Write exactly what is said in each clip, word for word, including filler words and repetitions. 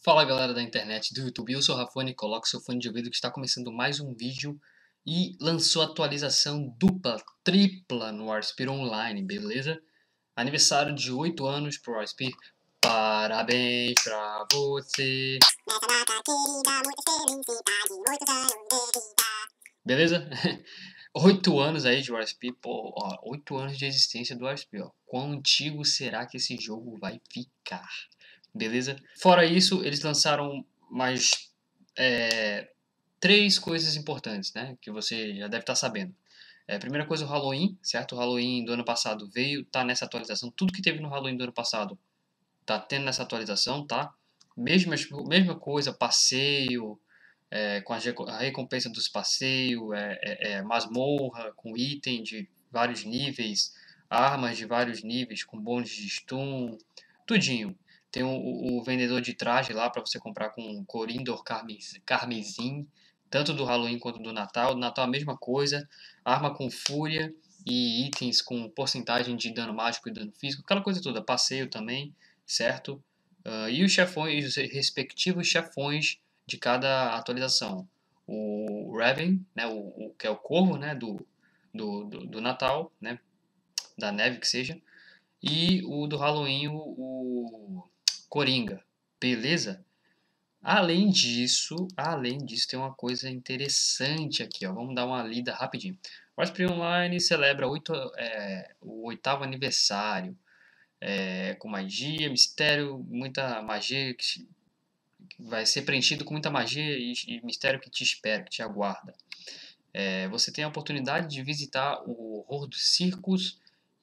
Fala galera da internet, do YouTube, eu sou o Rafone, coloque seu fone de ouvido que está começando mais um vídeo e lançou atualização dupla, tripla no Warspir Online, beleza? Aniversário de oito anos pro Warspir, parabéns pra você! Nessa data querida, muita felicidade, muitos anos de vida. Beleza? oito anos aí de Warspir, pô, ó, oito anos de existência do Warspir, ó. Quão antigo será que esse jogo vai ficar? Beleza? Fora isso, eles lançaram mais é, três coisas importantes, né? Que você já deve estar sabendo. É, primeira coisa, o Halloween, certo? O Halloween do ano passado veio, tá nessa atualização. Tudo que teve no Halloween do ano passado tá tendo nessa atualização, tá? Mesma, mesma coisa, passeio, é, com a, a recompensa dos passeios, é, é, é, masmorra, com item de vários níveis, armas de vários níveis, com bônus de stun, tudinho. Tem o, o, o vendedor de traje lá para você comprar com Corindor Carmesim, tanto do Halloween quanto do Natal. Do Natal a mesma coisa, arma com fúria e itens com porcentagem de dano mágico e dano físico, aquela coisa toda, passeio também, certo? Uh, e os chefões, os respectivos chefões de cada atualização. O Raven, né, o, o, que é o corvo, né, do, do, do, do Natal, né, da neve que seja, e o do Halloween, o, o Coringa, beleza? Além disso, além disso, tem uma coisa interessante aqui, ó. Vamos dar uma lida rapidinho. O Osprey Online celebra oito, é, o oitavo aniversário, é, com magia, mistério, muita magia que vai ser preenchido com muita magia e, e mistério que te espera, que te aguarda. É, você tem a oportunidade de visitar o horror dos circos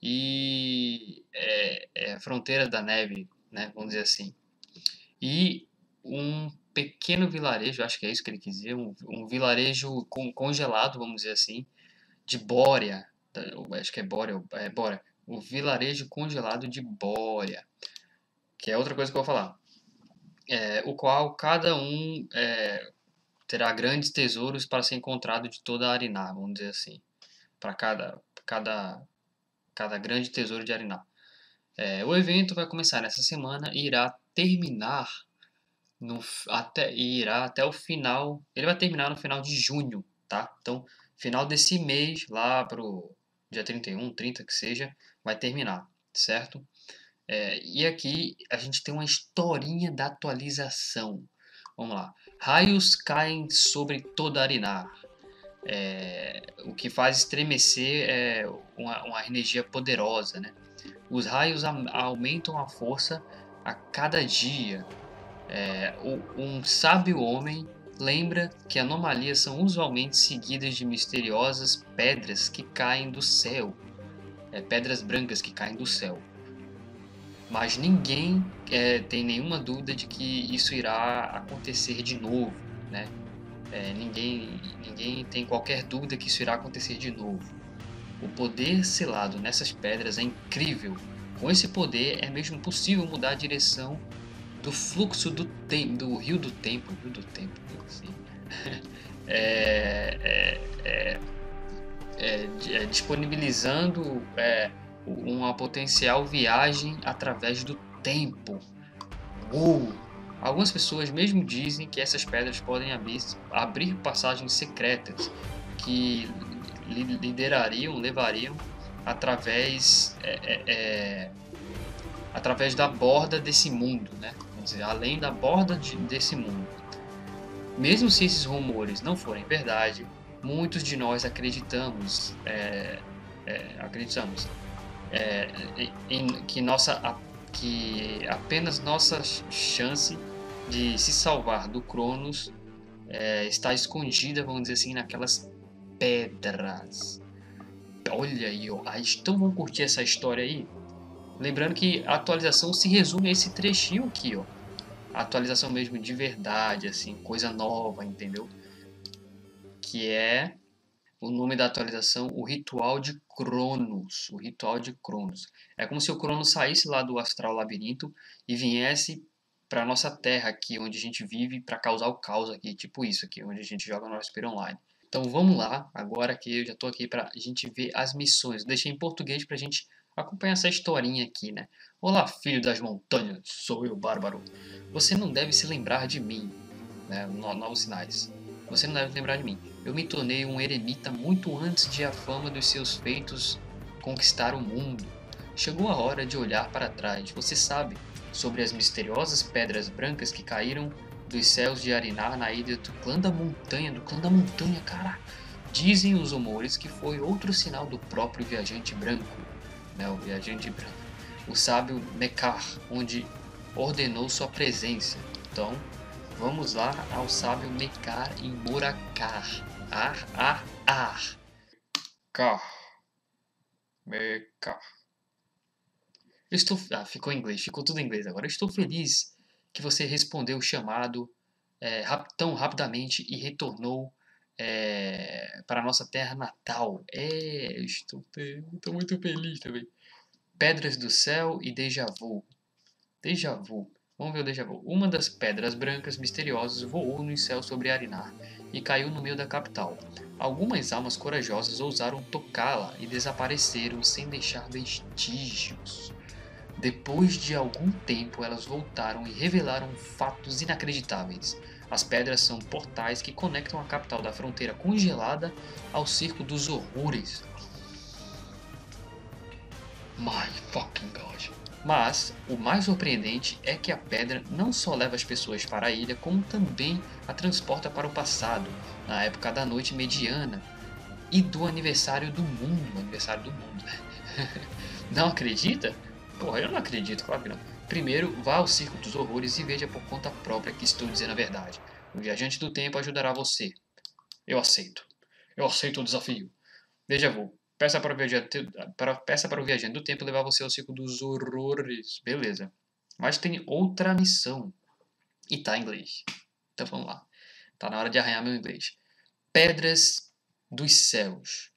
e é, é, fronteira da neve, né, vamos dizer assim. E um pequeno vilarejo, acho que é isso que ele quis dizer, um, um vilarejo con congelado, vamos dizer assim, de Bórea, acho que é Bórea, é Bórea, o vilarejo congelado de Bórea, que é outra coisa que eu vou falar, é, o qual cada um é, terá grandes tesouros para ser encontrado de toda a Arinar, vamos dizer assim, para cada, cada, cada grande tesouro de Arinar. É, o evento vai começar nessa semana e irá terminar no, até, e irá até o final, ele vai terminar no final de junho, tá? Então, final desse mês, lá pro dia trinta e um, trinta que seja, vai terminar, certo? É, e aqui a gente tem uma historinha da atualização. Vamos lá. Raios caem sobre toda Arinar. É, o que faz estremecer é uma, uma energia poderosa, né? Os raios aumentam a força a cada dia. É, um sábio homem lembra que anomalias são usualmente seguidas de misteriosas pedras que caem do céu. É, pedras brancas que caem do céu. Mas ninguém é, tem nenhuma dúvida de que isso irá acontecer de novo, né? É, ninguém, ninguém tem qualquer dúvida que isso irá acontecer de novo. O poder selado nessas pedras é incrível. Com esse poder é mesmo possível mudar a direção do fluxo do, tem, do rio do tempo, rio do tempo, assim. é, é, é, é, disponibilizando é, uma potencial viagem através do tempo. Uou! Algumas pessoas mesmo dizem que essas pedras podem abrir, abrir passagens secretas que liderariam, levariam através, é, é, é, através da borda desse mundo, né? Vamos dizer, além da borda de, desse mundo. Mesmo se esses rumores não forem verdade, muitos de nós acreditamos, é, é, acreditamos é, em que nossa que apenas nossa chance de se salvar do Cronos é, está escondida, vamos dizer assim, naquelas pedras. Olha aí, ó. Então vamos curtir essa história aí. Lembrando que a atualização se resume a esse trechinho aqui, ó. A atualização mesmo de verdade, assim, coisa nova, entendeu? Que é o nome da atualização, o Ritual de Cronos. O Ritual de Cronos. É como se o Cronos saísse lá do Astral Labirinto e viesse para nossa Terra aqui, onde a gente vive, para causar o caos aqui, tipo isso aqui, onde a gente joga no Warspir Online. Então vamos lá, agora que eu já estou aqui para a gente ver as missões. Eu deixei em português para a gente acompanha essa historinha aqui, né? Olá, filho das montanhas, sou eu, Bárbaro. Você não deve se lembrar de mim, né? No- Novos sinais. Você não deve lembrar de mim. Eu me tornei um eremita muito antes de a fama dos seus feitos conquistar o mundo. Chegou a hora de olhar para trás. Você sabe sobre as misteriosas pedras brancas que caíram dos céus de Arinar na ilha do clã da montanha, do clã da montanha, cara. Dizem os rumores que foi outro sinal do próprio viajante branco, né, o viajante branco, o sábio Mekar, onde ordenou sua presença. Então, vamos lá ao sábio Mekar em Morakar. Ar, ar, ar. Kar. Mekar. Estou... Ah, ficou em inglês, ficou tudo em inglês agora. Estou feliz que você respondeu o chamado é, rap- tão rapidamente e retornou é, para a nossa terra natal. É, estou, fe- estou muito feliz também. Pedras do céu e déjà vu. Déjà vu. Vamos ver o déjà vu. Uma das pedras brancas misteriosas voou no céu sobre Arinar e caiu no meio da capital. Algumas almas corajosas ousaram tocá-la e desapareceram sem deixar vestígios. Depois de algum tempo, elas voltaram e revelaram fatos inacreditáveis. As pedras são portais que conectam a capital da fronteira congelada ao Circo dos Horrores. My fucking god. Mas o mais surpreendente é que a pedra não só leva as pessoas para a ilha, como também a transporta para o passado, na época da noite mediana e do aniversário do mundo. Aniversário do mundo. Não acredita? Porra, eu não acredito, claro que não. Primeiro, vá ao Circo dos Horrores e veja por conta própria que estou dizendo a verdade. O viajante do tempo ajudará você. Eu aceito. Eu aceito o desafio. Veja, vou. Peça para, o viajante, para, peça para o viajante do tempo levar você ao Circo dos Horrores. Beleza. Mas tem outra missão. E tá em inglês. Então vamos lá. Tá na hora de arranhar meu inglês. Pedras dos Céus.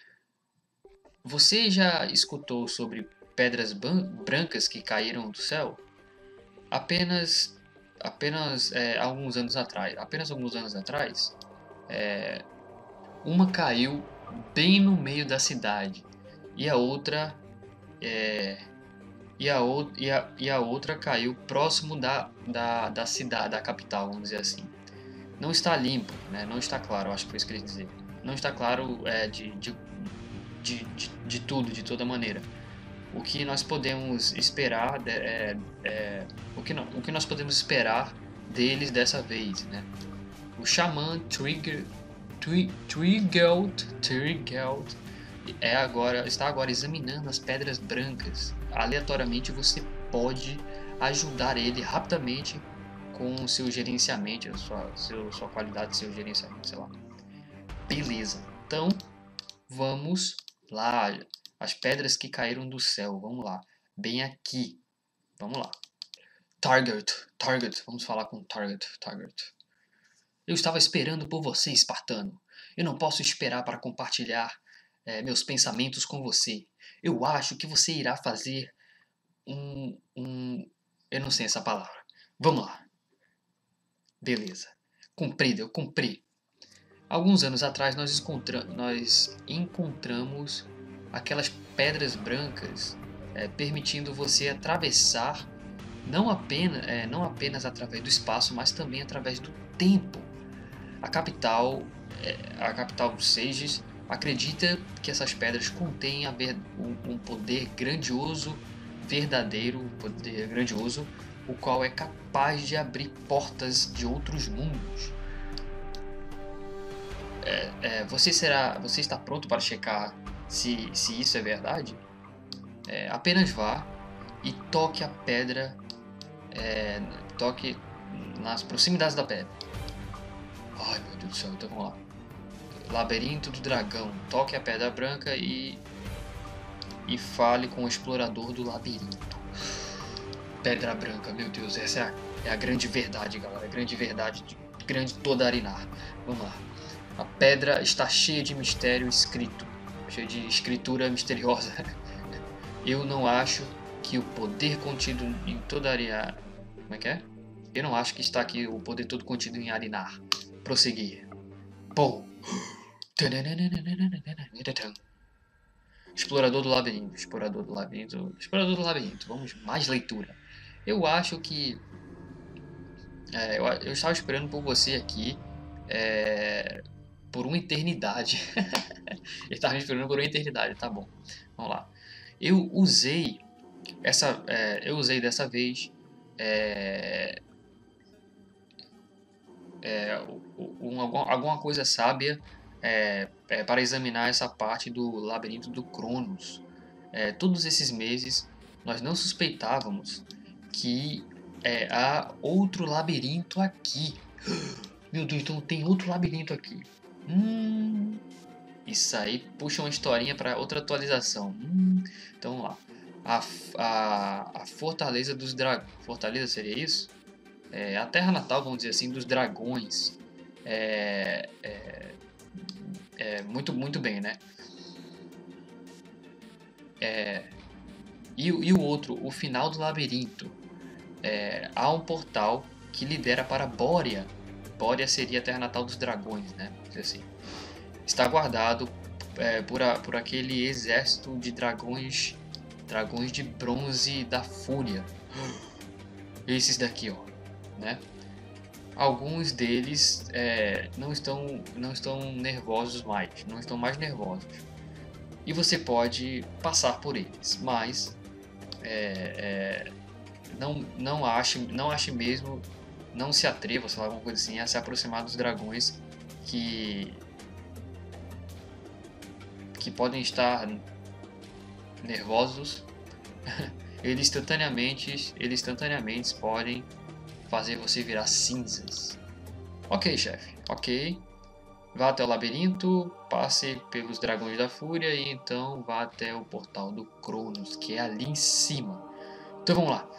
Você já escutou sobre pedras brancas que caíram do céu? Apenas, apenas é, alguns anos atrás, apenas alguns anos atrás, é, uma caiu bem no meio da cidade e a outra é, e, a, o, e, a, e a outra caiu próximo da, da, da cidade, da capital, vamos dizer assim. Não está limpo, né? Não está claro, acho que foi isso que ele quis dizer. Não está claro é, de, de, de, de, de tudo, de toda maneira. O que nós podemos esperar é, é o, que no, o que nós podemos esperar deles dessa vez, né? O xamã Trigger Trigelt Trigelt é agora está agora examinando as pedras brancas. Aleatoriamente você pode ajudar ele rapidamente com seu gerenciamento, sua seu, sua qualidade, seu gerenciamento, sei lá. Beleza. Então vamos lá. As pedras que caíram do céu. Vamos lá. Bem aqui. Vamos lá. Target. Target. Vamos falar com Target. Target. Eu estava esperando por você, espartano. Eu não posso esperar para compartilhar é, meus pensamentos com você. Eu acho que você irá fazer um, um... Eu não sei essa palavra. Vamos lá. Beleza. Cumprido, eu cumpri. Alguns anos atrás nós, encontra nós encontramos aquelas pedras brancas é, permitindo você atravessar não apenas, é, não apenas através do espaço, mas também através do tempo. A capital, é, a capital Sages acredita que essas pedras contêm a ver, um, um poder grandioso, verdadeiro, um poder grandioso, o qual é capaz de abrir portas de outros mundos. É, é, você será, você está pronto para checar se, se isso é verdade? É, apenas vá e toque a pedra, é, toque nas proximidades da pedra. Ai meu Deus do céu, então vamos lá. Labirinto do Dragão. Toque a pedra branca e e fale com o explorador do labirinto. Pedra branca, meu Deus, essa é a, é a grande verdade, galera. A grande verdade de grande toda Arinar. Vamos lá. A pedra está cheia de mistério escrito, cheia de escritura misteriosa. Eu não acho que o poder contido em toda Arinar... Como é que é? Eu não acho que está aqui o poder todo contido em Arinar. Prosseguir. Bom. Explorador do labirinto, explorador do labirinto, explorador do labirinto. Vamos, mais leitura. Eu acho que... É, eu, eu estava esperando por você aqui é, por uma eternidade. Eu estava esperando por uma eternidade, tá bom. Vamos lá. Eu usei essa, é, eu usei dessa vez é, é, um, alguma coisa sábia é, é, para examinar essa parte do labirinto do Cronos. É, todos esses meses nós não suspeitávamos que é, há outro labirinto aqui. Meu Deus, então tem outro labirinto aqui. Hum, isso aí puxa uma historinha para outra atualização. Hum, então vamos lá. A, a, a Fortaleza dos Dragões. Fortaleza seria isso? É, a terra natal, vamos dizer assim, dos dragões. É, é, é muito, muito bem, né? É, e, e o outro, o final do labirinto. É, há um portal que lidera para Bórea. Bórea seria a terra natal dos dragões, né? Assim. Está guardado é, por, a, por aquele exército de dragões, dragões de bronze da Fúria. Esses daqui, ó, né? Alguns deles é, não estão não estão nervosos mais, não estão mais nervosos. E você pode passar por eles, mas é, é, não não ache não ache mesmo, não se atreva, sei lá, alguma coisa assim, a se aproximar dos dragões que que podem estar nervosos. Eles instantaneamente, eles instantaneamente podem fazer você virar cinzas. Ok, chefe. Ok. Vá até o labirinto, passe pelos dragões da fúria e então vá até o portal do Cronos, que é ali em cima. Então vamos lá.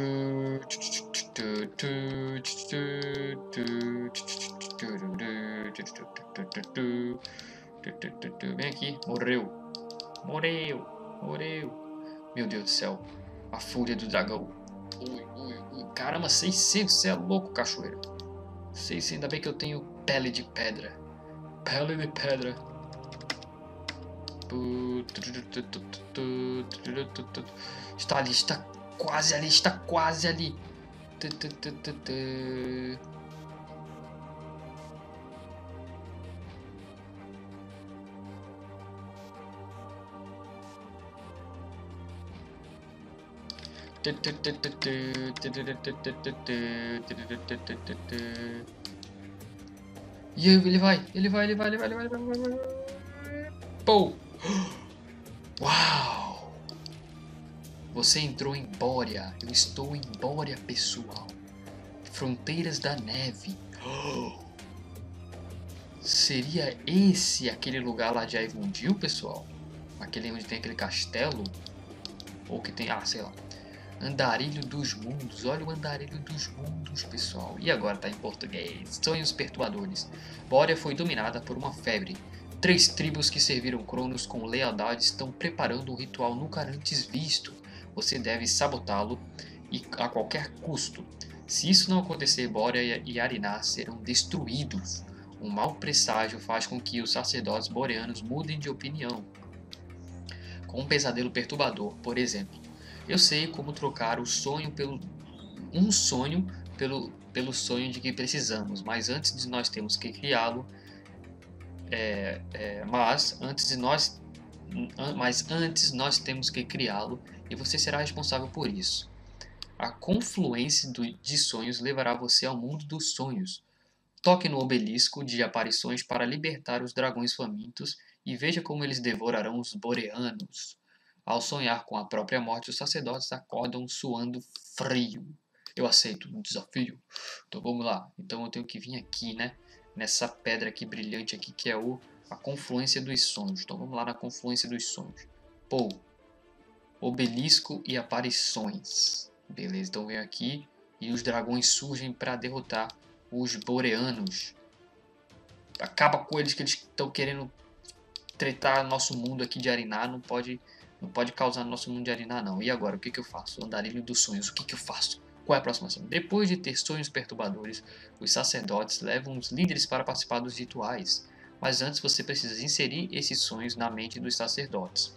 Vem aqui. Morreu. Morreu. Morreu. Meu Deus do céu. A fúria do dragão. Ui, ui, ui. Caramba, seiscentos. Você é louco, cachoeira. seiscentos. Ainda bem que eu tenho pele de pedra. Pele de pedra. Está ali, está quase ali, está quase ali. E ele vai, ele vai, ele vai, ele vai, ele vai, ele vai, ele vai. Pou! Uau! Você entrou em Bórea. Eu estou em Bórea, pessoal. Fronteiras da neve. Seria esse aquele lugar lá de Aivundil, pessoal? Aquele onde tem aquele castelo? Ou que tem, ah, sei lá. Andarilho dos Mundos. Olha o Andarilho dos Mundos, pessoal. E agora tá em português. Sonhos perturbadores. Bórea foi dominada por uma febre. Três tribos que serviram Cronos com lealdade estão preparando um ritual nunca antes visto. Você deve sabotá-lo e a qualquer custo. Se isso não acontecer, Bórea e Arinar serão destruídos. Um mau presságio faz com que os sacerdotes boreanos mudem de opinião. Com um pesadelo perturbador, por exemplo. Eu sei como trocar o sonho pelo um sonho pelo, pelo sonho de que precisamos, mas antes de nós temos que criá-lo. É, é, mas antes de nós, mas antes nós temos que criá-lo e você será responsável por isso. A confluência do, de sonhos levará você ao mundo dos sonhos. Toque no obelisco de aparições para libertar os dragões famintos e veja como eles devorarão os boreanos. Ao sonhar com a própria morte, os sacerdotes acordam suando frio. Eu aceito o desafio. Então vamos lá. Então eu tenho que vir aqui, né? Nessa pedra aqui brilhante aqui, que é o, a confluência dos sonhos. Então vamos lá na confluência dos sonhos. Pô, obelisco e aparições. Beleza, então vem aqui e os dragões surgem para derrotar os boreanos. Acaba com eles, que eles estão querendo tretar nosso mundo aqui de Arinar. Não pode, não pode causar no nosso mundo de Arinar, não. E agora, o que, que eu faço? Andarilho dos sonhos, o que, que eu faço? Qual é a próxima ação? Depois de ter sonhos perturbadores, os sacerdotes levam os líderes para participar dos rituais. Mas antes você precisa inserir esses sonhos na mente dos sacerdotes.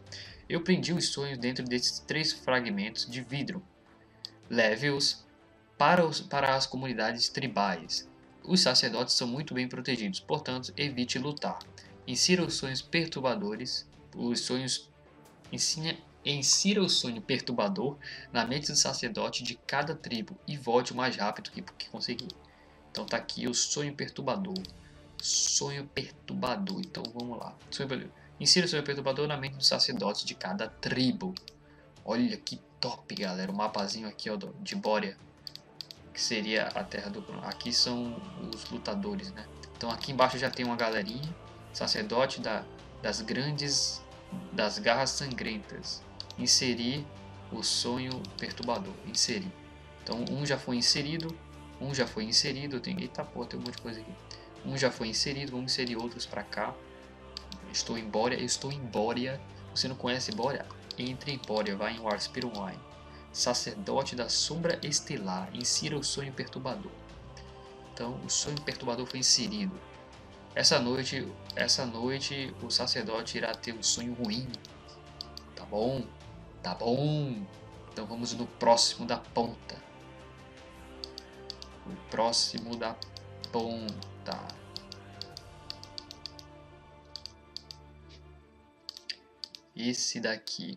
Eu prendi os sonhos dentro desses três fragmentos de vidro. Leve-os para, os, para as comunidades tribais. Os sacerdotes são muito bem protegidos, portanto, evite lutar. Insira os sonhos perturbadores, os sonhos... Ensina, insira o sonho perturbador na mente do sacerdote de cada tribo e volte o mais rápido que, que conseguir. Então tá aqui o sonho perturbador. Sonho perturbador. Então vamos lá. Sonho, insira o sonho perturbador na mente dos sacerdotes de cada tribo. Olha que top, galera. O mapazinho aqui ó, de Boria, que seria a terra do... Aqui são os lutadores, né? Então aqui embaixo já tem uma galerinha. Sacerdote da, das grandes... das garras sangrentas. Inserir o sonho perturbador. Inserir. Então um já foi inserido. Um já foi inserido. Eu tenho... Eita porra, tem um monte de coisa aqui. Um já foi inserido. Vamos inserir outros pra cá. Estou em Boria. Eu estou em Boria. Você não conhece Boria? Entre em Boria. Vai em Warspire Wine. Sacerdote da sombra estelar. Insira o sonho perturbador. Então o sonho perturbador foi inserido. Essa noite, essa noite o sacerdote irá ter um sonho ruim. Tá bom? Tá bom. Então vamos no próximo da ponta. O próximo da ponta. Esse daqui.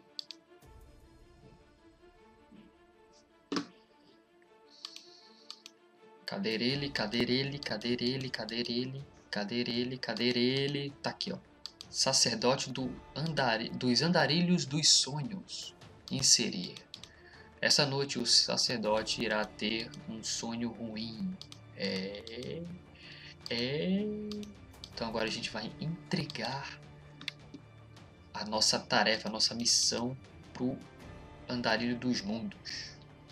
Cadê ele? Cadê ele? Cadê ele? Cadê ele? Cadê ele? Cadê ele? Tá aqui, ó. Sacerdote do andari... dos andarilhos dos sonhos. Inserir. Essa noite o sacerdote irá ter um sonho ruim. É... É... Então agora a gente vai entregar a nossa tarefa, a nossa missão pro andarilho dos mundos.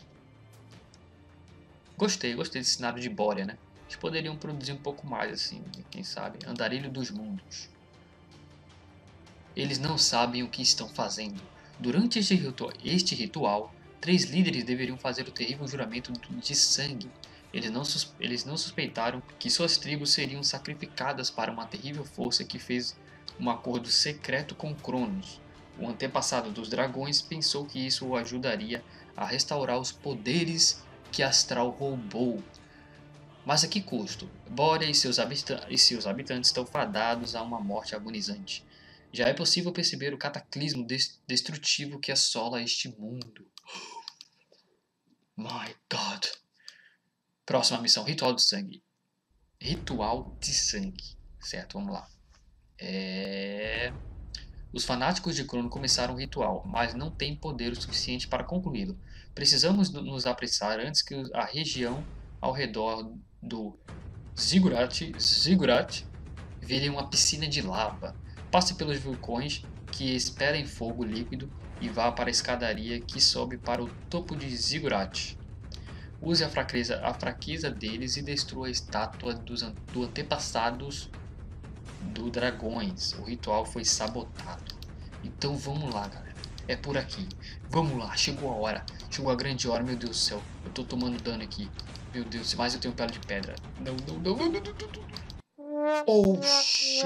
Gostei, gostei desse cenário de Boria, né? Eles poderiam produzir um pouco mais, assim, quem sabe. Andarilho dos mundos. Eles não sabem o que estão fazendo. Durante este ritual, este ritual, três líderes deveriam fazer o terrível juramento de sangue. Eles não, eles não suspeitaram que suas tribos seriam sacrificadas para uma terrível força que fez um acordo secreto com Cronos. O antepassado dos dragões pensou que isso o ajudaria a restaurar os poderes que Astral roubou. Mas a que custo? Boria e seus, habita e seus habitantes estão fadados a uma morte agonizante. Já é possível perceber o cataclismo destrutivo que assola este mundo. My God! Próxima missão, Ritual de Sangue. Ritual de Sangue. Certo, vamos lá. É... Os fanáticos de Crono começaram o ritual, mas não têm poder o suficiente para concluí-lo. Precisamos nos apressar antes que a região ao redor do Ziggurat, Ziggurat vire uma piscina de lava. Passe pelos vulcões que esperem fogo líquido e vá para a escadaria que sobe para o topo de Ziggurat. Use a fraqueza, a fraqueza deles e destrua a estátua dos do antepassados do dragões. O ritual foi sabotado. Então vamos lá, galera. É por aqui. Vamos lá. Chegou a hora. Chegou a grande hora. Meu Deus do céu. Eu tô tomando dano aqui. Meu Deus. Mas eu tenho pele de pedra. Não, não, não, não, não, não, não. Oh, shit.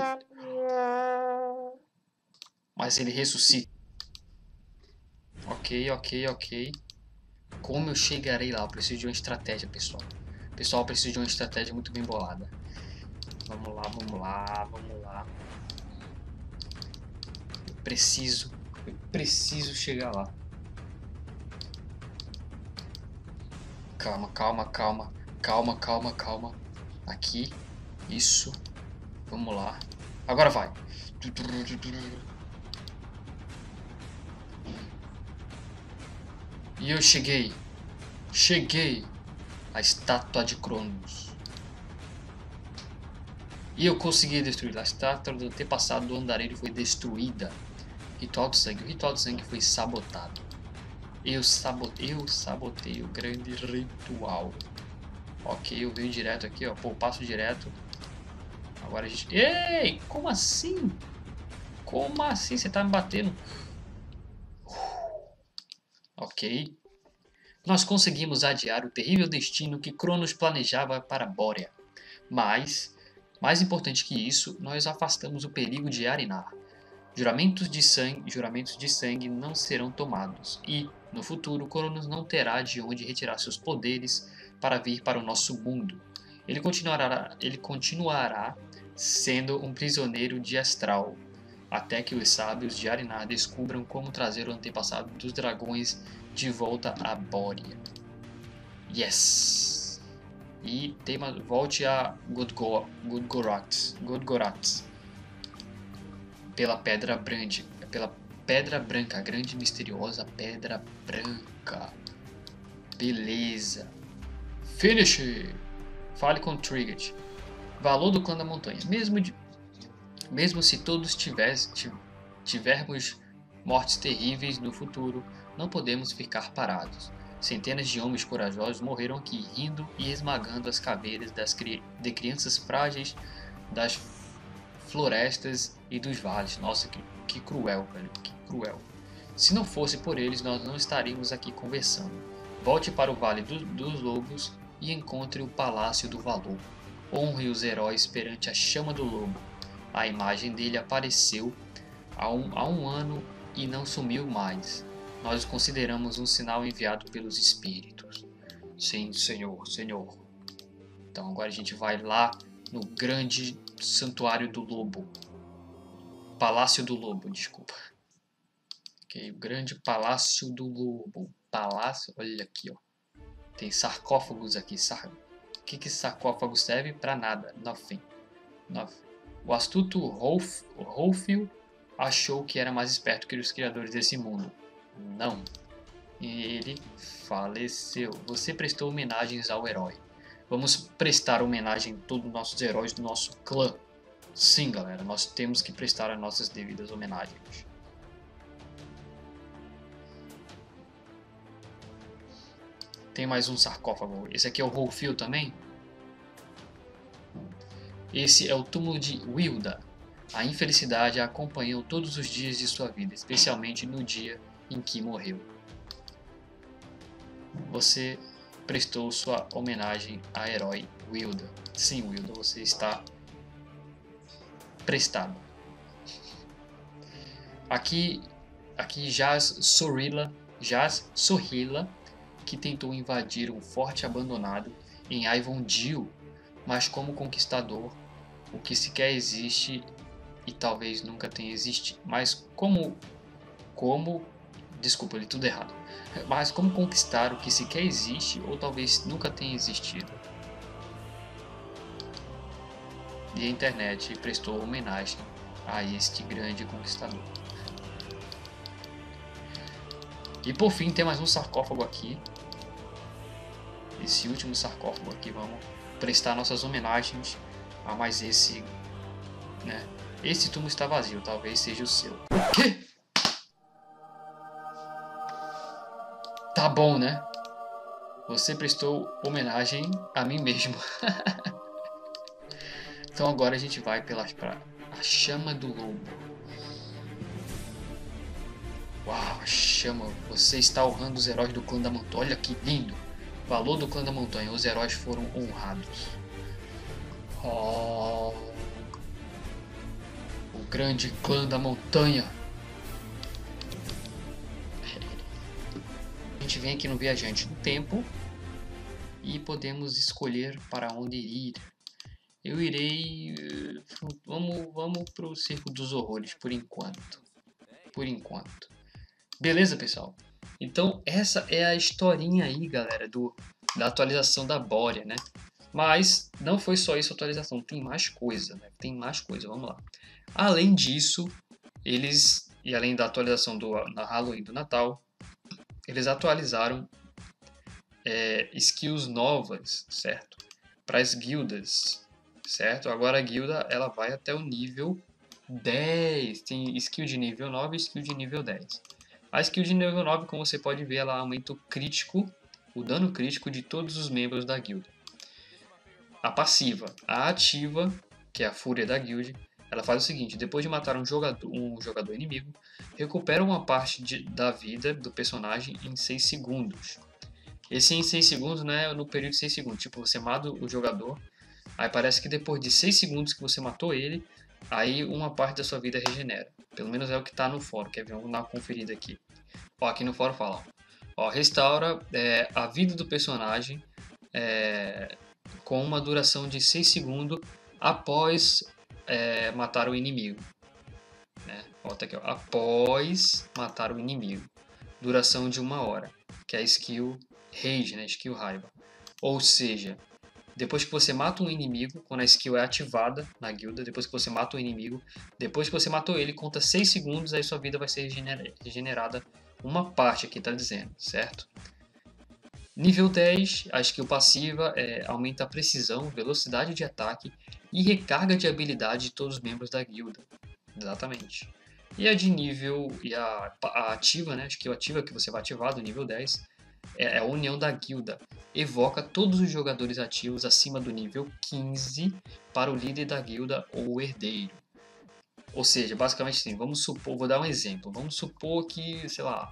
Mas ele ressuscita. Ok, ok, ok. Como eu chegarei lá? Eu preciso de uma estratégia, pessoal. Pessoal, eu preciso de uma estratégia muito bem bolada. Vamos lá, vamos lá, vamos lá. Eu preciso, eu preciso chegar lá. Calma, calma, calma, calma, calma, calma. Aqui, isso. Vamos lá. Agora vai. E eu cheguei. Cheguei. A estátua de Cronos. E eu consegui destruir. A estátua do antepassado do andarilho foi destruída. Ritual de sangue. O ritual de sangue foi sabotado. Eu sabotei, eu sabotei o grande ritual. Ok, eu venho direto aqui, ó. Pô, passo direto. Agora a gente... Ei! Como assim? Como assim? Você tá me batendo? Ok. Nós conseguimos adiar o terrível destino que Cronos planejava para Boria. Mas, mais importante que isso, nós afastamos o perigo de Arinar. Juramentos de sangue, juramentos de sangue não serão tomados, e, no futuro, Cronos não terá de onde retirar seus poderes para vir para o nosso mundo. Ele continuará, ele continuará sendo um prisioneiro de Astral, até que os sábios de Arinar descubram como trazer o antepassado dos dragões de volta a Bória. Yes! E tema, volte a Gudgorath, Gudgorath pela pedra branca, pela pedra branca, a grande e misteriosa pedra branca. Beleza. Finish! Fale com Triggered. Valor do clã da montanha. Mesmo, de, mesmo se todos tivesse, tivermos mortes terríveis no futuro, não podemos ficar parados. Centenas de homens corajosos morreram aqui, rindo e esmagando as caveiras das cri de crianças frágeis das florestas e dos vales. Nossa, que, que cruel, velho, que cruel. Se não fosse por eles, nós não estaríamos aqui conversando. Volte para o Vale do, dos Lobos e encontre o Palácio do Valor. Honre os heróis perante a chama do lobo. A imagem dele apareceu há um, há um ano e não sumiu mais. Nós o consideramos um sinal enviado pelos espíritos. Sim, senhor, senhor. Então agora a gente vai lá no grande santuário do lobo. Palácio do Lobo, desculpa. Ok, o grande Palácio do Lobo. Palácio, olha aqui, ó. Tem sarcófagos aqui. Sar... O que que sarcófago serve? Pra nada. Nothing. Nothing. O astuto Rolf... Rolfil achou que era mais esperto que os criadores desse mundo. Não. Ele faleceu. Você prestou homenagens ao herói. Vamos prestar homenagem a todos os nossos heróis do nosso clã. Sim, galera, nós temos que prestar as nossas devidas homenagens. Tem mais um sarcófago. Esse aqui é o Rolfil também. Esse é o túmulo de Wilda. A infelicidade a acompanhou todos os dias de sua vida, especialmente no dia em que morreu. Você prestou sua homenagem a herói Wilda. Sim, Wilda, você está prestado. Aqui, aqui jaz Sorila, jaz Sorila, que tentou invadir um forte abandonado em Ivondil, mas como conquistador, o que sequer existe e talvez nunca tenha existido. Mas como, como, desculpa, li tudo errado. Mas como conquistar o que sequer existe ou talvez nunca tenha existido. E a internet prestou homenagem a este grande conquistador. E por fim tem mais um sarcófago aqui. Esse último sarcófago aqui, vamos prestar nossas homenagens a mais esse, né? Esse túmulo está vazio, talvez seja o seu. O quê? Tá bom, né? Você prestou homenagem a mim mesmo. Então agora a gente vai pela pra a chama do lobo. Uau, a chama. Você está honrando os heróis do clã da montanha. Olha que lindo. Valor do clã da montanha. Os heróis foram honrados. Oh, o grande clã da montanha. A gente vem aqui no Viajante do Tempo e podemos escolher para onde ir. Eu irei... Vamos, vamos para o Circo dos Horrores por enquanto. Por enquanto. Beleza, pessoal? Então essa é a historinha aí, galera, do, da atualização da Bória, né? Mas não foi só isso a atualização, tem mais coisa, né? Tem mais coisa, vamos lá. Além disso, eles, e além da atualização do na Halloween do Natal, eles atualizaram é, skills novas, certo? Para as guildas, certo? Agora a guilda ela vai até o nível dez, tem skill de nível nove e skill de nível dez. A skill de nível nove, como você pode ver, ela aumenta o crítico, o dano crítico de todos os membros da guilda. A passiva, a ativa, que é a fúria da guild, ela faz o seguinte: depois de matar um jogador, um jogador inimigo, recupera uma parte de, da vida do personagem em seis segundos. Esse em seis segundos não é no período de seis segundos, tipo, você mata o jogador, aí parece que depois de seis segundos que você matou ele, aí uma parte da sua vida regenera. Pelo menos é o que está no fórum. Quer ver? Vamos dar uma conferida aqui. Ó, aqui no fórum fala, ó, restaura é, a vida do personagem é, com uma duração de seis segundos após é, matar o inimigo. Né? Ó, tá aqui, ó, após matar o inimigo. Duração de uma hora. Que é a skill Rage, né? Skill Raiva. Ou seja, depois que você mata um inimigo, quando a skill é ativada na guilda, depois que você mata o inimigo, depois que você matou ele, conta seis segundos, aí sua vida vai ser regenerada uma parte aqui, tá dizendo, certo? Nível dez, a skill passiva é, aumenta a precisão, velocidade de ataque e recarga de habilidade de todos os membros da guilda. Exatamente. E a de nível, e a, a ativa, né, a skill ativa que você vai ativar do nível dez, é a união da guilda. Evoca todos os jogadores ativos acima do nível quinze para o líder da guilda ou o herdeiro. Ou seja, basicamente assim, vamos supor, vou dar um exemplo. Vamos supor que, sei lá,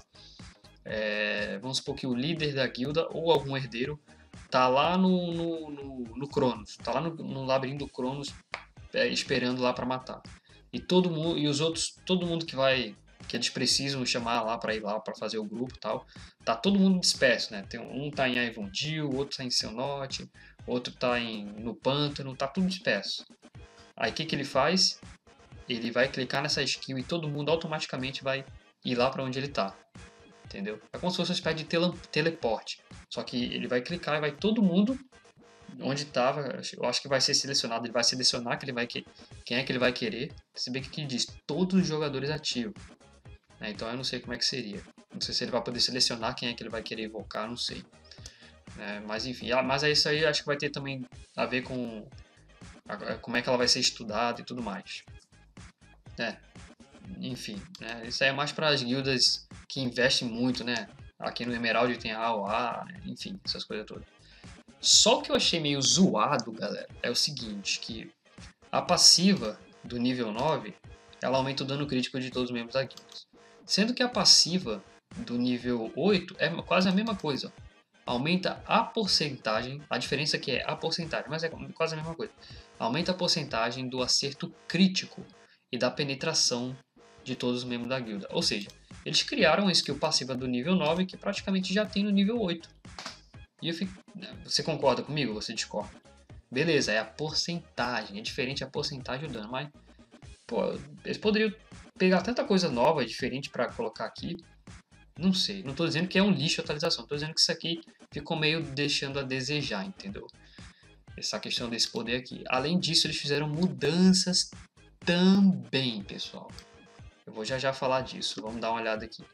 é, vamos supor que o líder da guilda ou algum herdeiro tá lá no, no, no, no Cronos, tá lá no, no labirinto do Cronos é, esperando lá para matar. E todo mundo e os outros, todo mundo que vai que eles precisam chamar lá para ir lá para fazer o grupo e tal, tá todo mundo disperso, né? Tem um tá em Ivondil, outro tá em Selnote, outro tá em no pântano, tá tudo disperso. Aí o que que ele faz? Ele vai clicar nessa skill e todo mundo automaticamente vai ir lá para onde ele tá. Entendeu? É como se fosse uma espécie de tele teleporte. Só que ele vai clicar e vai todo mundo onde estava. Eu acho que vai ser selecionado. Ele vai selecionar que ele vai que, quem é que ele vai querer. Se bem que aqui diz todos os jogadores ativos. É, então eu não sei como é que seria. Não sei se ele vai poder selecionar quem é que ele vai querer invocar, não sei. É, mas enfim, mas isso aí acho que vai ter também a ver com a, como é que ela vai ser estudada e tudo mais. É, enfim, né, isso aí é mais para as guildas que investem muito, né? Aqui no Emerald tem a A O A, enfim, essas coisas todas. Só que eu achei meio zoado, galera, é o seguinte, que a passiva do nível nove, ela aumenta o dano crítico de todos os membros da guilda. Sendo que a passiva do nível oito é quase a mesma coisa. Aumenta a porcentagem, a diferença aqui é a porcentagem, mas é quase a mesma coisa. Aumenta a porcentagem do acerto crítico e da penetração de todos os membros da guilda. Ou seja, eles criaram uma skill passiva do nível nove que praticamente já tem no nível oito. E eu fico... Você concorda comigo ou você discorda? Beleza, é a porcentagem, é diferente a porcentagem do dano, mas pô, eles poderiam pegar tanta coisa nova e diferente para colocar aqui. Não sei, não estou dizendo que é um lixo a atualização, estou dizendo que isso aqui ficou meio deixando a desejar, entendeu? Essa questão desse poder aqui. Além disso, eles fizeram mudanças também, pessoal. Eu vou já já falar disso, vamos dar uma olhada aqui.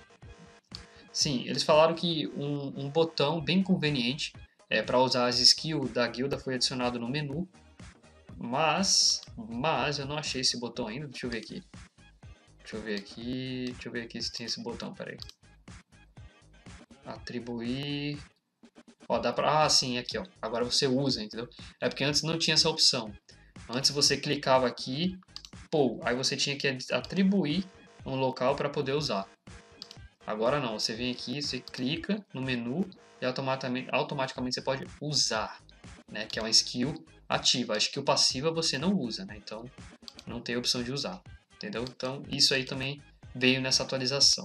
Sim, eles falaram que um, um botão bem conveniente é, para usar as skills da guilda foi adicionado no menu. Mas, mas eu não achei esse botão ainda, deixa eu ver aqui. Deixa eu ver aqui, deixa eu ver aqui se tem esse botão, peraí. Atribuir... Ó, dá pra... Ah, sim, aqui, ó. Agora você usa, entendeu? É porque antes não tinha essa opção. Antes você clicava aqui, pô, aí você tinha que atribuir um local para poder usar. Agora não, você vem aqui, você clica no menu e automaticamente, automaticamente você pode usar, né? Que é uma skill ativa. A skill passiva você não usa, né? Então não tem opção de usar, entendeu? Então isso aí também veio nessa atualização.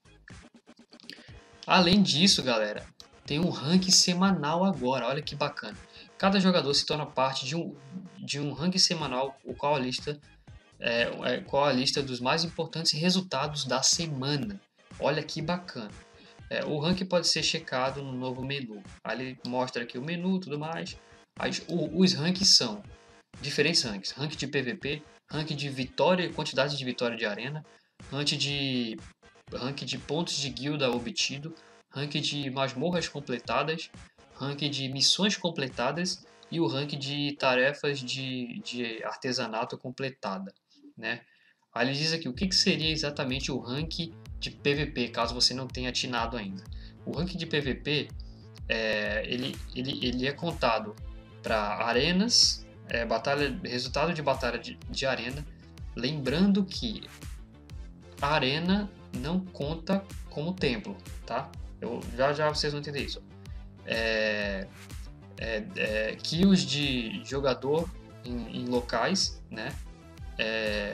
Além disso, galera, tem um ranking semanal agora, olha que bacana. Cada jogador se torna parte de um, de um ranking semanal, o qual a lista é, é qual a lista dos mais importantes resultados da semana. Olha que bacana. É, o ranking pode ser checado no novo menu. Aí ele mostra aqui o menu e tudo mais. Aí, o, os rankings são diferentes rankings. Ranking de P V P, ranking de vitória, quantidade de vitória de arena, ranking de, ranking de pontos de guilda obtido, ranking de masmorras completadas, ranking de missões completadas e o ranking de tarefas de, de artesanato completada, né? Aí ele diz aqui o que, que seria exatamente o ranking de P V P, caso você não tenha atinado ainda. O ranking de P V P é, ele, ele, ele é contado para arenas, é, batalha, resultado de batalha de, de arena, lembrando que a arena não conta como templo, tá? Eu, já já vocês vão entender isso. É, é, é, kills de jogador em, em locais, né? É,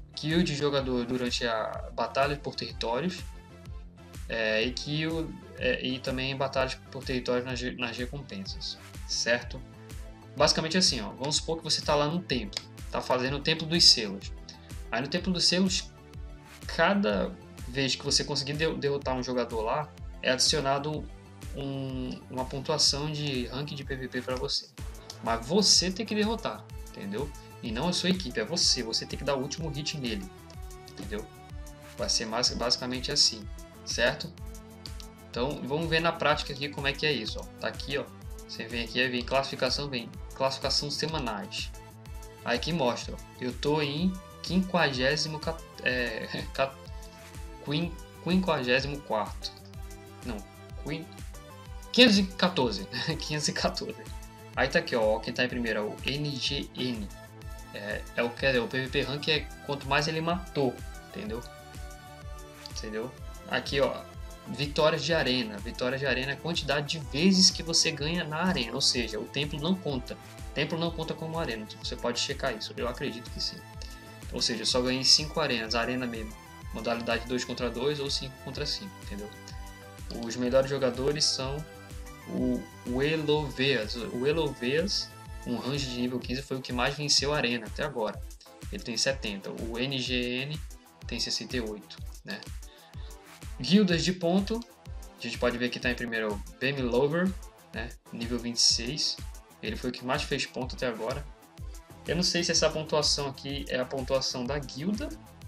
kill de jogador durante a batalha por territórios, é, e kill é, e também batalhas por territórios nas, nas recompensas, certo? Basicamente assim, ó, vamos supor que você está lá no templo, está fazendo o templo dos selos. Aí no templo dos selos, cada vez que você conseguir derrotar um jogador lá, é adicionado um, uma pontuação de ranking de P V P para você. Mas você tem que derrotar, entendeu? E não a sua equipe, é você. Você tem que dar o último hit nele, entendeu? Vai ser mais, basicamente assim, certo? Então vamos ver na prática aqui como é que é isso. Ó. Tá aqui, ó. Você vem aqui, vem classificação, vem classificação semanais. Aí aqui mostra, ó, eu tô em quinquagésimo é, quinquagésimo quarto. Não, quinhentos e quatorze. quinhentos e quatorze. Aí tá aqui, ó, quem tá em primeiro é o N G N. É, é o que é o P V P rank, é quanto mais ele matou, entendeu? Entendeu? Aqui, ó, vitórias de arena. Vitórias de arena é a quantidade de vezes que você ganha na arena, ou seja, o templo não conta. O templo não conta como arena, você pode checar isso, eu acredito que sim. Ou seja, eu só ganhei cinco arenas, arena mesmo, modalidade dois contra dois ou cinco contra cinco, entendeu? Os melhores jogadores são o, o Eloveas. O Eloveas, um range de nível quinze, foi o que mais venceu a arena até agora. Ele tem setenta. O N G N tem sessenta e oito, né? Guildas de ponto, a gente pode ver que está em primeiro o Bemi Lover, né? Nível vinte e seis. Ele foi o que mais fez ponto até agora. Eu não sei se essa pontuação aqui é a pontuação da guilda.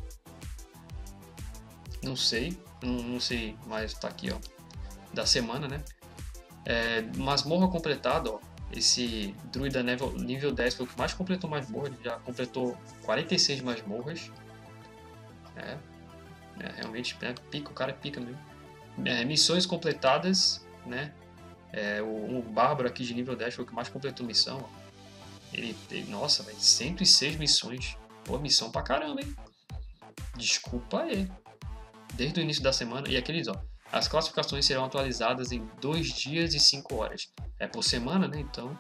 Não sei, não, não sei, mas tá aqui, ó, da semana, né? É, masmorra completada, ó. Esse druida nível, nível dez foi o que mais completou masmorra, ele já completou quarenta e seis masmorras. É, é realmente é, pica, o cara pica mesmo. É, missões completadas, né? É, o, o Bárbaro aqui de nível dez foi o que mais completou missão, ó. Ele, ele, nossa, velho, cento e seis missões. Pô, missão pra caramba, hein? Desculpa aí. Desde o início da semana. E aqueles, ó. As classificações serão atualizadas em dois dias e cinco horas. É por semana, né? Então.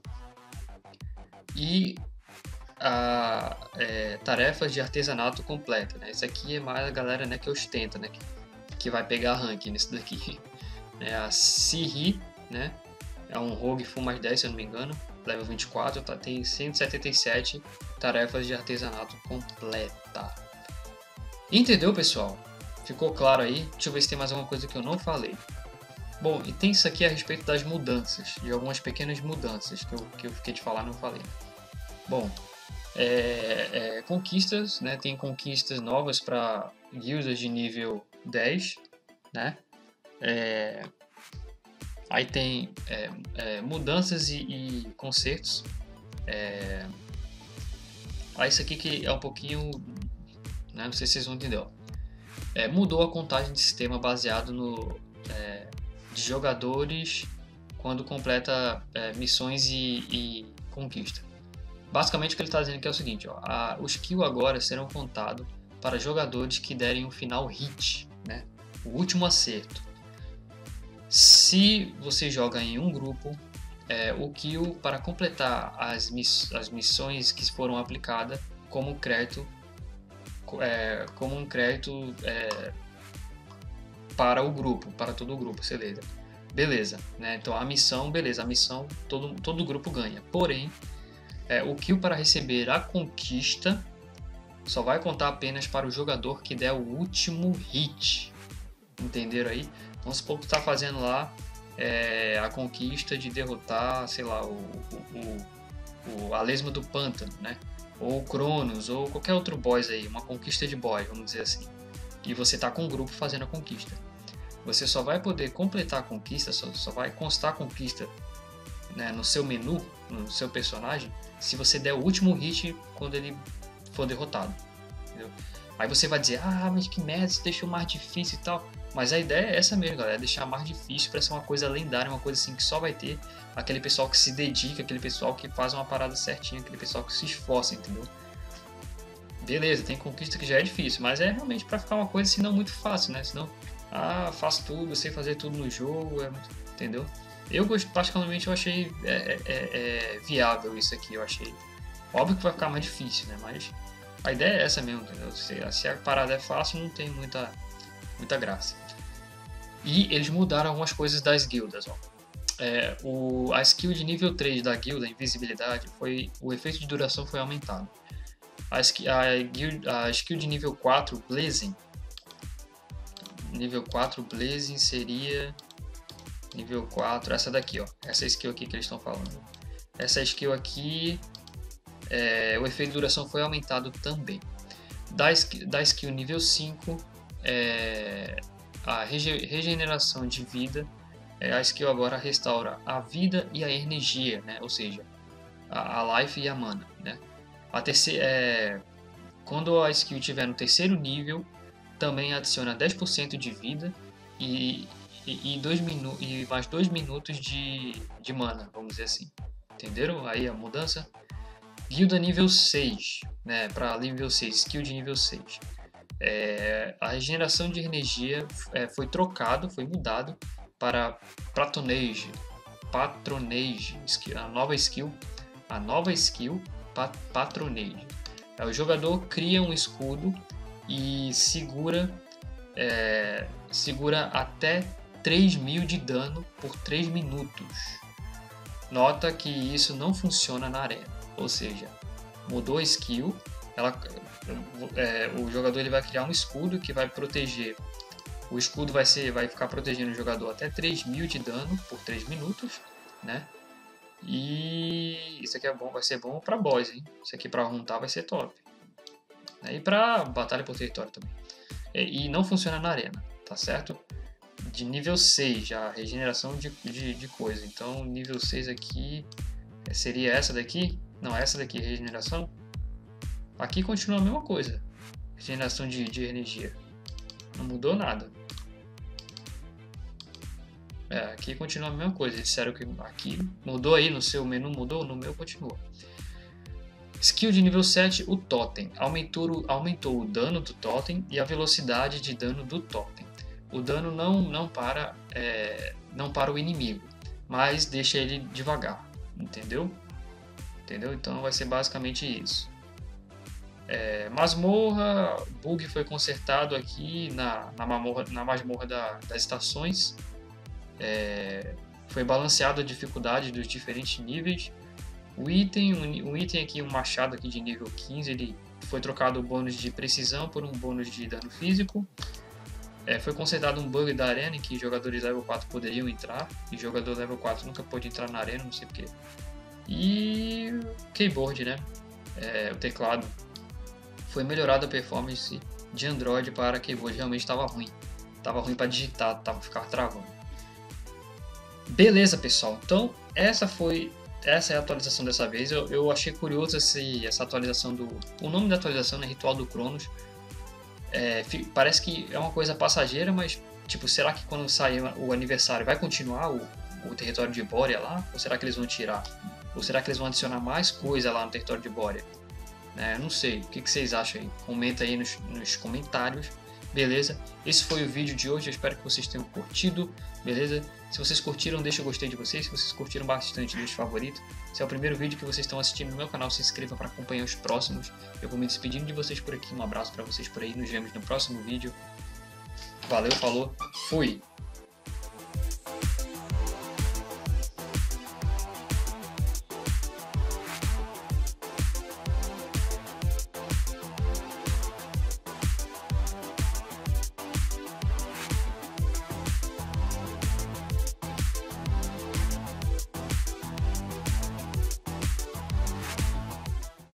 E a é, tarefas de artesanato completa, né? Isso aqui é mais a galera, né, que ostenta, né? Que, que vai pegar ranking nesse daqui. É a Siri, né? É um rogue full mais dez, se eu não me engano. Level vinte e quatro, tá, tem cento e setenta e sete tarefas de artesanato completa. Entendeu, pessoal? Ficou claro aí? Deixa eu ver se tem mais alguma coisa que eu não falei. Bom, e tem isso aqui a respeito das mudanças, de algumas pequenas mudanças que eu, que eu fiquei de falar e não falei. Bom, é, é, conquistas, né? Tem conquistas novas para guildas de nível dez, né? É, aí tem é, é, mudanças e, e consertos. É, aí isso aqui que é um pouquinho, né, não sei se vocês vão entender. Ó. É, mudou a contagem de sistema baseado no é, de jogadores quando completa é, missões e, e conquista. Basicamente o que ele está dizendo aqui é o seguinte: ó, a, os kills agora serão contados para jogadores que derem o final hit, né, o último acerto. Se você joga em um grupo, é, o kill para completar as, miss as missões que foram aplicadas como crédito, é, como um crédito é, para o grupo, para todo o grupo, beleza? Beleza, né? Então a missão, beleza, a missão todo todo o grupo ganha. Porém, é, o kill para receber a conquista só vai contar apenas para o jogador que der o último hit. Entenderam aí? Vamos supor que está fazendo lá é, a conquista de derrotar, sei lá, o, o, o, o a lesma do pântano, né? Ou o Cronos, ou qualquer outro boss aí, uma conquista de boss, vamos dizer assim. E você está com um grupo fazendo a conquista. Você só vai poder completar a conquista, só, só vai constar a conquista, né, no seu menu, no seu personagem, se você der o último hit quando ele for derrotado. Entendeu? Aí você vai dizer, ah, mas que merda, isso deixou mais difícil e tal. Mas a ideia é essa mesmo, galera, é deixar mais difícil para ser uma coisa lendária, uma coisa assim que só vai ter aquele pessoal que se dedica, aquele pessoal que faz uma parada certinha, aquele pessoal que se esforça, entendeu? Beleza, tem conquista que já é difícil, mas é realmente para ficar uma coisa assim não muito fácil, né? Senão, ah, faço tudo, sei fazer tudo no jogo, é muito... entendeu? Eu, particularmente, eu achei é, é, é, viável isso aqui, eu achei... Óbvio que vai ficar mais difícil, né? Mas A ideia é essa mesmo, entendeu? Se, se a parada é fácil, não tem muita, muita graça. E eles mudaram algumas coisas das guildas, ó. É, o, a skill de nível três da guilda, invisibilidade, foi, o efeito de duração foi aumentado. A, a, guild, a skill de nível quatro, Blazing. Nível quatro, Blazing seria... Nível quatro, essa daqui, ó. Essa skill aqui que eles estão falando. Essa skill aqui, é, o efeito de duração foi aumentado também. Da, da skill nível cinco, é, a rege, regeneração de vida. É, a skill agora restaura a vida e a energia, né? Ou seja, a, a life e a mana, né? A terceira, é, quando a skill estiver no terceiro nível, também adiciona dez por cento de vida e, e, e, dois minu e mais dois minutos de, de mana, vamos dizer assim. Entenderam aí a mudança? Guilda nível seis, né? Para nível seis, skill de nível seis. É, a regeneração de energia é, foi trocado, foi mudado para Patronage, Patronage, a nova skill, a nova skill pat, Patronage. O jogador cria um escudo e segura, é, segura até três mil de dano por três minutos. Nota que isso não funciona na arena, ou seja, mudou a skill, ela, é, o jogador ele vai criar um escudo que vai proteger. O escudo vai, ser, vai ficar protegendo o jogador até três mil de dano por três minutos, né? E isso aqui é bom, vai ser bom para boss, hein? Isso aqui para runtar vai ser top. E para batalha por território também. E não funciona na arena, tá certo? De nível seis, já regeneração de, de, de coisa. Então nível seis aqui seria essa daqui? Não, essa daqui, regeneração. Aqui continua a mesma coisa. Regeneração de, de energia. Não mudou nada. É, aqui continua a mesma coisa. Eles disseram que aqui mudou aí no seu menu, mudou, no meu continua. Skill de nível sete, o Totem. Aumentou, aumentou o dano do Totem e a velocidade de dano do Totem. O dano não, não, para, é, não para o inimigo, mas deixa ele devagar. Entendeu? Entendeu? Então vai ser basicamente isso. É, masmorra, bug foi consertado aqui na, na, mamorra, na masmorra da, das estações. É, foi balanceado a dificuldade dos diferentes níveis. O item, um, um item aqui, um machado aqui de nível quinze, ele foi trocado o bônus de precisão por um bônus de dano físico. É, foi consertado um bug da arena em que jogadores level quatro poderiam entrar e jogador level quatro nunca pôde entrar na arena, não sei porquê. E keyboard, né? É, o teclado. Foi melhorada a performance de Android para keyboard, realmente estava ruim. Estava ruim para digitar, tava, ficava travando. Beleza, pessoal. Então, essa foi essa é a atualização dessa vez. Eu, eu achei curioso esse, essa atualização do... O nome da atualização é Ritual do Cronos. É, parece que é uma coisa passageira, mas tipo, será que quando sair o aniversário vai continuar o, o território de Boria lá? Ou será que eles vão tirar? Ou será que eles vão adicionar mais coisa lá no território de Boria? É, não sei, o que, que vocês acham aí? Comenta aí nos, nos comentários, beleza? Esse foi o vídeo de hoje, eu espero que vocês tenham curtido, beleza? Se vocês curtiram, deixa o gostei de vocês, se vocês curtiram bastante, deixa o favorito. Se é o primeiro vídeo que vocês estão assistindo no meu canal, se inscreva para acompanhar os próximos. Eu vou me despedindo de vocês por aqui, um abraço para vocês por aí, nos vemos no próximo vídeo. Valeu, falou, fui!